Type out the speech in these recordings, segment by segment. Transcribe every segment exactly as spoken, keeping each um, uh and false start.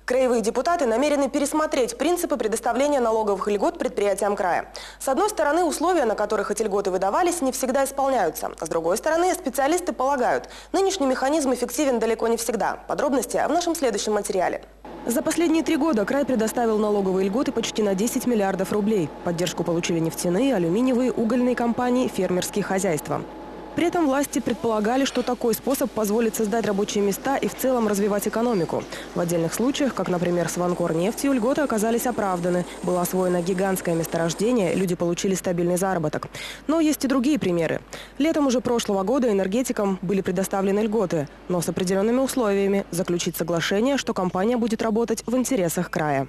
Краевые депутаты намерены пересмотреть принципы предоставления налоговых льгот предприятиям края. С одной стороны, условия, на которых эти льготы выдавались, не всегда исполняются. С другой стороны, специалисты полагают, нынешний механизм эффективен далеко не всегда. Подробности в нашем следующем материале. За последние три года край предоставил налоговые льготы почти на десять миллиардов рублей. Поддержку получили нефтяные, алюминиевые, угольные компании, фермерские хозяйства. При этом власти предполагали, что такой способ позволит создать рабочие места и в целом развивать экономику. В отдельных случаях, как, например, с Ванкорнефтью, льготы оказались оправданы. Было освоено гигантское месторождение, люди получили стабильный заработок. Но есть и другие примеры. Летом уже прошлого года энергетикам были предоставлены льготы, но с определенными условиями – заключить соглашение, что компания будет работать в интересах края.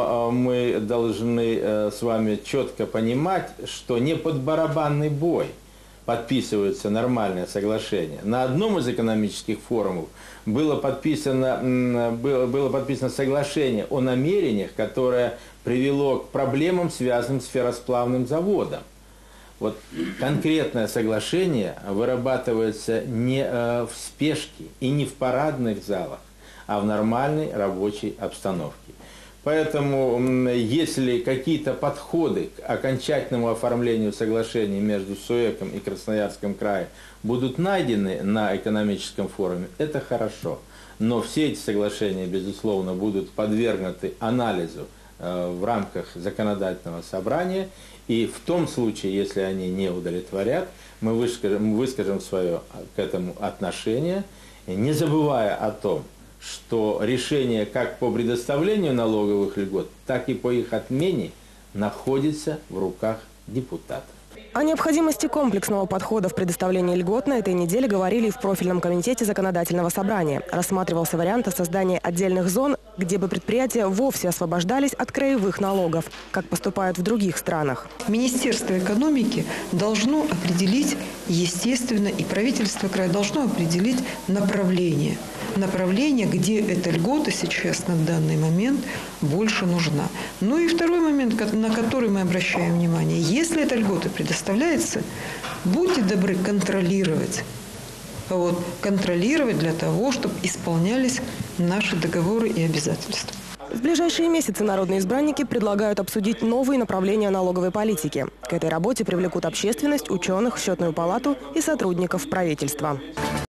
Мы должны с вами четко понимать, что не под барабанный бой подписываются нормальные соглашения. На одном из экономических форумов было подписано, было, было подписано соглашение о намерениях, которое привело к проблемам, связанным с ферросплавным заводом. Вот конкретное соглашение вырабатывается не в спешке и не в парадных залах, а в нормальной рабочей обстановке. Поэтому, если какие-то подходы к окончательному оформлению соглашений между СУЭКом и Красноярским краем будут найдены на экономическом форуме, это хорошо. Но все эти соглашения, безусловно, будут подвергнуты анализу э, в рамках законодательного собрания. И в том случае, если они не удовлетворят, мы выскажем, выскажем свое к этому отношение, не забывая о том, что решение как по предоставлению налоговых льгот, так и по их отмене находится в руках депутатов. О необходимости комплексного подхода в предоставлении льгот на этой неделе говорили и в профильном комитете законодательного собрания. Рассматривался вариант о создании отдельных зон, где бы предприятия вовсе освобождались от краевых налогов, как поступают в других странах. Министерство экономики должно определить, естественно, и правительство края должно определить направление. Направление, где эта льгота сейчас на данный момент больше нужна. Ну и второй момент, на который мы обращаем внимание. Если эта льгота предоставляется, будьте добры контролировать. Вот, контролировать для того, чтобы исполнялись наши договоры и обязательства. В ближайшие месяцы народные избранники предлагают обсудить новые направления налоговой политики. К этой работе привлекут общественность, ученых, счетную палату и сотрудников правительства.